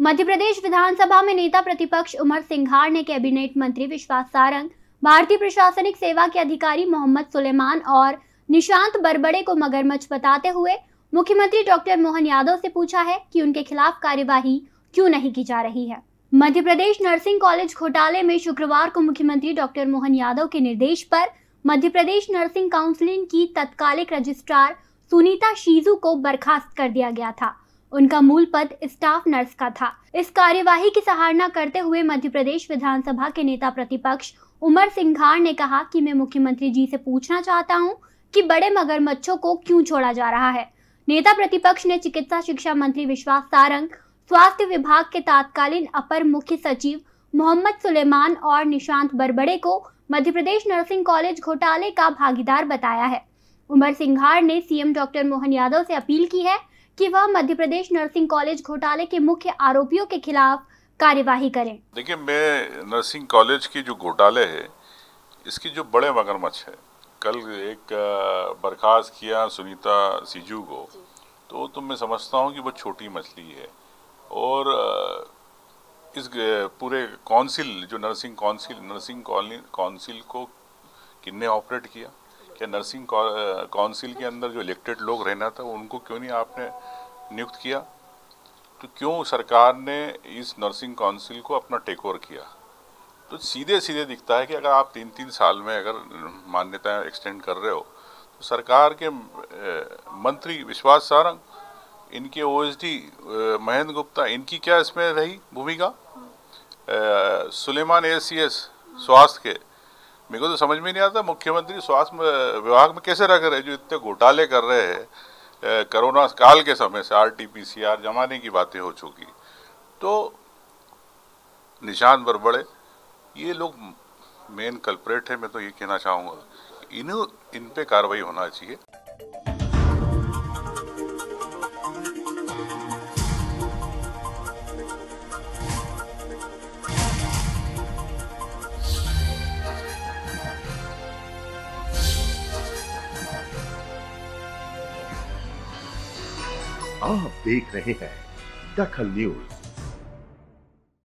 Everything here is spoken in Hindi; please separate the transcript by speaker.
Speaker 1: मध्य प्रदेश विधानसभा में नेता प्रतिपक्ष उमर सिंघार ने कैबिनेट मंत्री विश्वास सारंग, भारतीय प्रशासनिक सेवा के अधिकारी मोहम्मद सुलेमान और निशांत बरबड़े को मगरमच्छ बताते हुए मुख्यमंत्री डॉक्टर मोहन यादव से पूछा है कि उनके खिलाफ कार्यवाही क्यों नहीं की जा रही है। मध्य प्रदेश नर्सिंग कॉलेज घोटाले में शुक्रवार को मुख्यमंत्री डॉक्टर मोहन यादव के निर्देश पर मध्य प्रदेश नर्सिंग काउंसिल की तत्कालिक रजिस्ट्रार सुनीता शीजू को बर्खास्त कर दिया गया था। उनका मूल पद स्टाफ नर्स का था। इस कार्यवाही की सराहना करते हुए मध्य प्रदेश विधानसभा के नेता प्रतिपक्ष उमर सिंघार ने कहा कि मैं मुख्यमंत्री जी से पूछना चाहता हूं कि बड़े मगरमच्छों को क्यों छोड़ा जा रहा है। नेता प्रतिपक्ष ने चिकित्सा शिक्षा मंत्री विश्वास सारंग, स्वास्थ्य विभाग के तत्कालीन अपर मुख्य सचिव मोहम्मद सुलेमान और निशांत बरबड़े को मध्य प्रदेश नर्सिंग कॉलेज घोटाले का भागीदार बताया है। उमर सिंघार ने सीएम डॉक्टर मोहन यादव से अपील की है कि वह मध्य प्रदेश नर्सिंग कॉलेज घोटाले के मुख्य आरोपियों के खिलाफ कार्यवाही करें।
Speaker 2: देखिए, मैं नर्सिंग कॉलेज की जो घोटाले है, इसकी जो बड़े मगरमच्छ है, कल एक बर्खास्त किया सुनीता सीजू को, तो मैं समझता हूँ कि वो छोटी मछली है। और इस पूरे काउंसिल जो नर्सिंग काउंसिल को किसने ऑपरेट किया? क्या नर्सिंग काउंसिल के अंदर जो इलेक्टेड लोग रहना था उनको क्यों नहीं आपने नियुक्त किया? तो क्यों सरकार ने इस नर्सिंग काउंसिल को अपना टेक ओवर किया? तो सीधे सीधे दिखता है कि अगर आप 3-3 साल में अगर मान्यता एक्सटेंड कर रहे हो तो सरकार के मंत्री विश्वास सारंग, इनके ओएसडी महेंद्र गुप्ता, इनकी क्या इसमें रही भूमिका? सुलेमान एसीएस स्वास्थ्य के, मेरे को तो समझ में नहीं आता मुख्यमंत्री स्वास्थ्य विभाग में कैसे रख रहे हैं, जो इतने घोटाले कर रहे हैं। कोरोना काल के समय से RT-PCR जमाने की बातें हो चुकी। तो निशांत बरबड़े, ये लोग मेन कल्प्रेट है। मैं तो ये कहना चाहूँगा इन पे कार्रवाई होना चाहिए।
Speaker 3: आप देख रहे हैं दखल न्यूज।